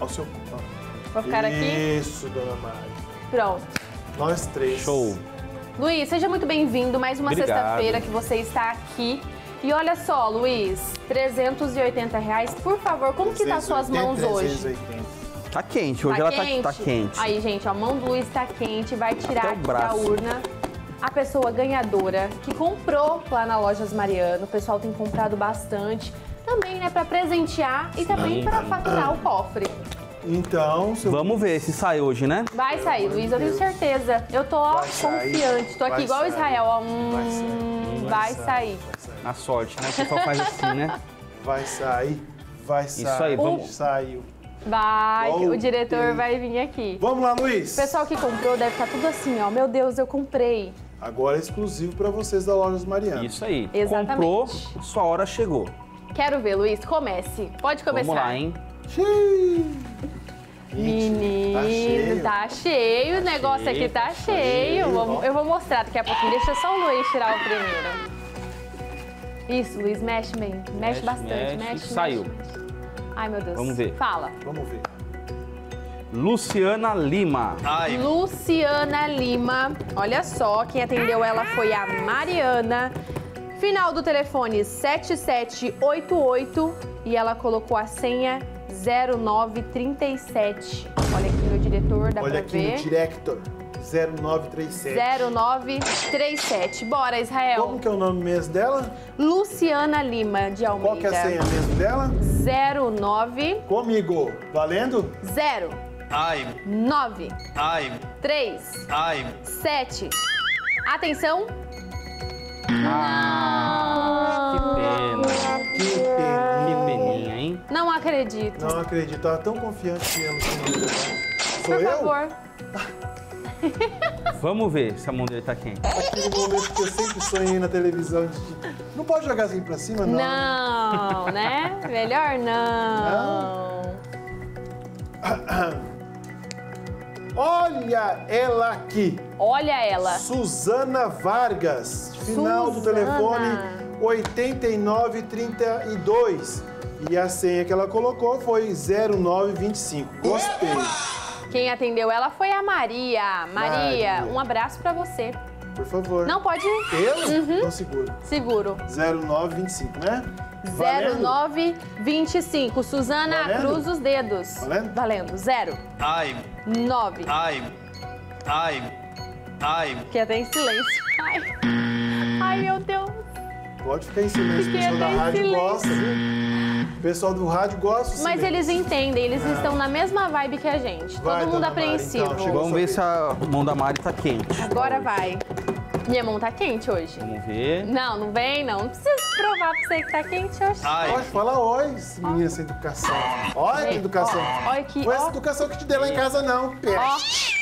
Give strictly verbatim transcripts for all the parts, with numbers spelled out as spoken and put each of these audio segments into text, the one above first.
Ao seu... Vou ficar aqui? Isso, dona Mari. Pronto. Nós três. Show. Luiz, seja muito bem-vindo. Mais uma Obrigado. sexta-feira que você está aqui. E olha só, Luiz, trezentos e oitenta reais. Por favor, como que tá as suas mãos hoje? trezentos e oitenta. Tá quente, hoje Tá ela quente? Tá, tá quente. Aí, gente, ó, a mão do Luiz tá quente. Vai tirar Até o aqui braço. da urna a pessoa ganhadora que comprou lá na Lojas Mariano. O pessoal tem comprado bastante. Também, né, pra presentear e também pra faturar o cofre. Então, seu... Vamos ver se sai hoje, né? Vai sair, Luiz, eu tenho certeza. Eu tô ó, Vai sair. confiante. Tô aqui Vai igual o sair. Israel, ó. Hum, Vai sair. vai Vai sair. Na sorte, né? O pessoal faz assim, né? Vai sair. Vai sair. Isso aí, vamos- Saiu. Vai, Oh, o diretor Deus. vai vir aqui. Vamos lá, Luiz. O pessoal que comprou deve estar tudo assim, ó. Meu Deus, eu comprei. Agora é exclusivo para vocês da Lojas Mariano. Isso aí. Exatamente. Comprou, sua hora chegou. Quero ver, Luiz. Comece. Pode começar. Vamos lá, hein? Xiii. Menino, Tá cheio. tá cheio. O negócio cheio, aqui tá, tá cheio. cheio, Vamos- ó. eu vou mostrar daqui a pouquinho. Deixa só o Luiz tirar o primeiro. Isso, Luiz, mexe bem. Mexe, Mexe, bastante. mexe. Mexe, Saiu. mexe. Ai, meu Deus. Vamos ver. Fala. Vamos ver. Luciana Lima. Luciana Lima. Olha só, quem atendeu ela foi a Mariana. Final do telefone sete sete oito oito e ela colocou a senha zero nove três sete. Olha aqui, meu diretor, dá Olha pra aqui ver. no Director. zero nove três sete. zero nove três sete. Bora, Israel. Como que é o nome mesmo dela? Luciana Lima, de Almeida. Qual que é a senha mesmo dela? zero nove Comigo. Valendo? zero Ai, nove ai, três ai. sete. Atenção. Ah, que pena. Que Que peninha. peninha, hein? Não acredito. Não acredito. Tava tão confiante que ela tinha. Sou Por eu? favor. Vamos ver se a mão dele tá quente. Aquele momento que eu sempre sonhei na televisão. De... Não pode jogar assim pra cima, não. Não, né? Melhor não. Olha ela aqui. Olha ela. Suzana Vargas. Final do Suzana. telefone oitenta e nove trinta e dois. E a senha que ela colocou foi zero nove vinte e cinco. Gostei. Quem atendeu ela foi a Maria. Maria, Maria. um abraço pra você. Por favor. Não pode ir. Eu? Uhum. Então seguro. Seguro. zero nove vinte e cinco, né? zero Valendo? nove vinte e cinco. Suzana, Valendo? cruza os dedos. Valendo? Valendo. Zero. Ai, Nove. ai, ai, ai. Fiquei até em silêncio. Ai. Ai, meu Deus. Pode ficar em silêncio. O Fiquei pessoal da até em rádio silêncio. gosta, viu? O pessoal do rádio gosta do Mas silêncio. eles entendem, eles estão na mesma vibe que a gente. Vai, Todo mundo dona Mari, apreensivo. então, chegou. Vamos ver se a mão da Mari tá quente. Agora vai. Minha mão tá quente hoje. Vamos ver. Não, não vem, não. Não precisa provar pra você que tá quente hoje. Ai, Pode falar oi, esse menino sem educação. Olha a Vem, educação. ó, olha aqui, Não é essa ó. educação que te dei lá em casa, não. Ó,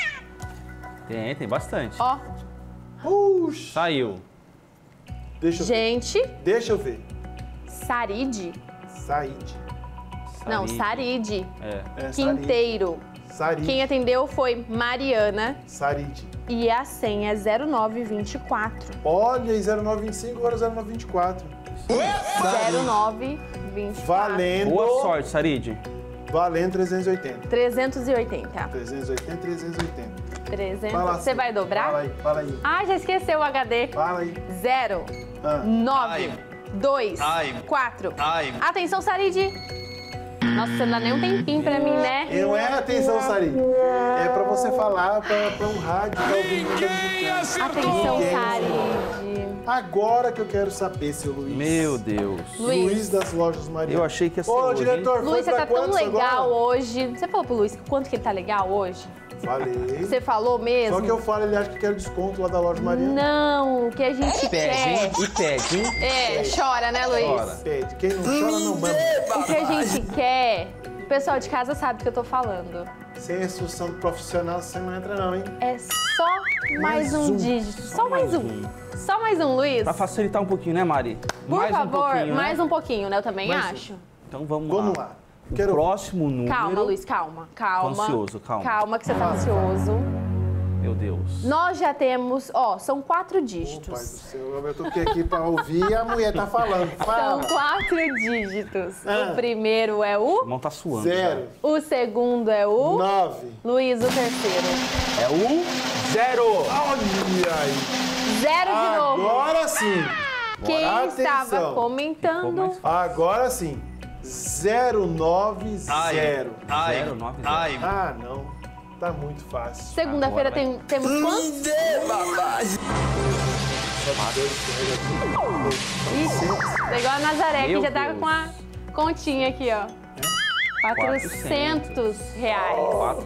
Tem, tem bastante. ó. Puxa. Saiu. Deixa eu ver. Gente, Deixa eu ver. Sarid. Said. Não, Sarid. Sarid. É. É, Quinteiro. Sarid. Quem atendeu foi Mariana Sarid. e a senha é zero nove vinte e quatro. Olha, e zero nove vinte e cinco, agora zero nove vinte e quatro. zero nove vinte e quatro. Valendo. Boa sorte, Sarid. Valendo trezentos e oitenta. trezentos e oitenta. trezentos e oitenta, trezentos e oitenta. trezentos. Vai lá, Você vai dobrar? Fala aí, fala aí. Ah, já esqueceu o H D. Fala aí. zero Ah. nove Ai. dois Ai. quatro. ai. Atenção, Sarid. Nossa, você não dá nem um tempinho pra mim, né? E não é atenção, Sarid. É pra você falar pra, pra um rádio que tá ouvindo. Atenção, Ninguém. Sarid. Agora que eu quero saber, seu Luiz. Meu Deus. Luiz. Luiz das Lojas Mariano. Eu achei que ia ser Ô, hoje, diretor, hein? foi Luiz, você pra tá tão quantos legal agora? hoje. Você falou pro Luiz quanto que ele tá legal hoje? Falei. Você falou mesmo? Só que eu falo, ele acha que quer desconto lá da Loja Mariano. Não, o que a gente Pede, quer. hein? E pede, hein? É, chora, né, Luiz? Chora. Pede. Quem não chora, não mama. O que a gente quer, o pessoal de casa sabe do que eu tô falando. Sem instrução profissional, você não entra não, hein? É só mais, Mais um, um. dígito. Só mais um. Só mais um, Luiz. Pra facilitar um pouquinho, né, Mari? Por mais favor, um pouquinho, mais né? um pouquinho, né? Eu também Mais um. acho. Então vamos, Vamos lá. lá. O Quero... próximo número... Calma, Luiz, calma. Calma. Tô ansioso, calma. Calma, que você tá ansioso. Meu Deus. Nós já temos, ó, são quatro Pai do dígitos. céu, eu tô aqui pra ouvir e a mulher tá falando. Fala. São quatro dígitos. Ah. O primeiro é O o, irmão tá suando. Zero. o segundo é o, Nove. Luiz, o terceiro. já. É um zero. Olha aí. Zero de novo. Agora sim. Quem Atenção. estava Ficou comentando, mais Agora sim. Zero, nove, Ai, zero. ai, Zero, nove, zero. ai, Ah, não. Tá muito fácil. segunda-feira Agora tem, temos quantos? Ixi, igual a Nazaré, que Meu já tá Deus. com a continha aqui, ó. quatrocentos reais. Quatro.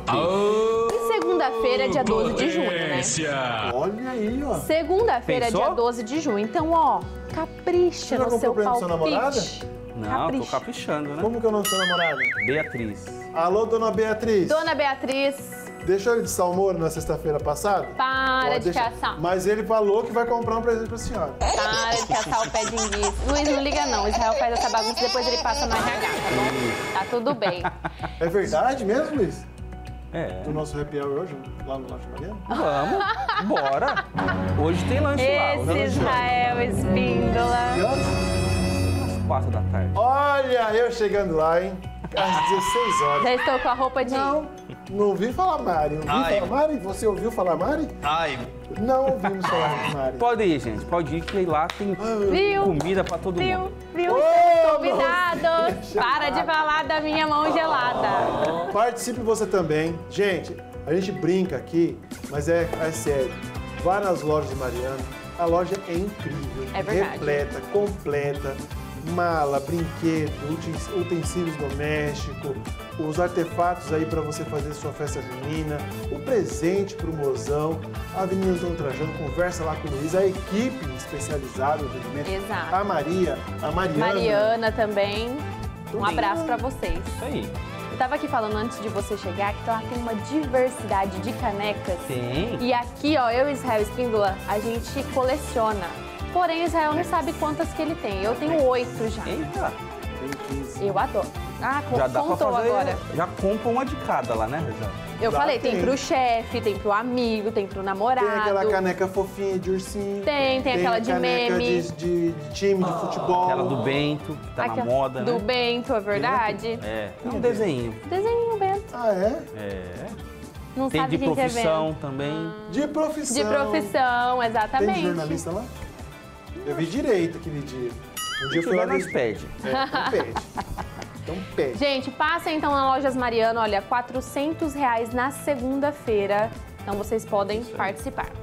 E segunda-feira, dia doze de junho, né? Olha aí, ó. Segunda-feira, Pensou? dia doze de junho. Então, ó, capricha Você já no comprou seu pra sua namorada? palpite. Não, Capricha. tô caprichando, né? Como que é o nome da sua namorada? Beatriz. Alô, dona Beatriz. Dona Beatriz, Deixou ele de salmouro na sexta-feira passada? para Pode de deixar. caçar. Mas ele falou que vai comprar um presente pra senhora. Para de caçar o pé de enguiço. Luiz, não liga não. Israel faz essa bagunça e depois ele passa no R H, tá bom? Tá tudo bem. É verdade mesmo, Luiz? É. Do nosso happy hour hoje, lá no Lanche Mariano? Vamos, bora. Hoje tem lanche lá. Esse hoje é Israel Espíndola. Que horas? às quatro da tarde. Olha, eu chegando lá, hein? Às dezesseis horas. Já estou com a roupa de... Não, não ouvi falar Mari. Ouvi Ai. falar Mari? Você ouviu falar Mari? ai, Não ouvimos falar de Mari. Pode ir, gente. Pode ir, que lá tem Viu? comida pra todo Viu? mundo. Viu? Ô, Seus convidados. mãozinha Para de falar da minha mão gelada. Participe você também. Gente, a gente brinca aqui, mas é, é sério. Vá nas lojas de Mariana. A loja é incrível. É verdade. Repleta, completa. Mala, brinquedo, utens- utensílios domésticos, os artefatos aí para você fazer sua festa junina, o presente pro mozão, a Avenida Antônio Trajano, conversa lá com o Luiz, a equipe especializada no atendimento, Exato. a Maria, a Mariana. Mariana também. Um Tudo. abraço pra vocês. Isso aí. Eu tava aqui falando antes de você chegar que lá tem uma diversidade de canecas. Tem. E aqui, ó, eu e Israel Espíndola, a gente coleciona. Porém, Israel não sabe quantas que ele tem. Eu tenho oito já. Eita. Tem quinze. Eu adoro. Ah, co- Já dá pra contou fazer. agora. Já compra uma de cada lá, né, já. Eu Já falei, tem tem. pro chefe, tem pro amigo, tem pro namorado. Tem aquela caneca fofinha de ursinho. Tem, tem aquela a de caneca meme. De, de- de time de futebol. Aquela do Bento, que tá Aquela- na moda, Do né? Bento, é verdade. É, é um desenho. Desenho, Bento. Ah, é? É. Não Tem sabe de quem que é profissão Bento. também. De profissão. De profissão, Tem exatamente. de jornalista lá? Eu vi direito aquele dia. Um dia eu Se fui lá tiver, nós ver. pede. É, então pede. Então pede. Gente, passem então na Lojas Mariano, olha, quatrocentos reais na segunda-feira. Então vocês podem participar.